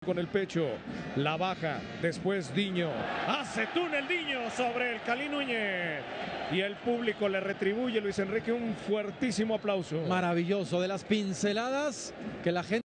con el pecho, la baja, después Diño, hace túnel Diño sobre el Cali Núñez y el público le retribuye, Luis Enrique, un fuertísimo aplauso. Maravilloso, de las pinceladas que la gente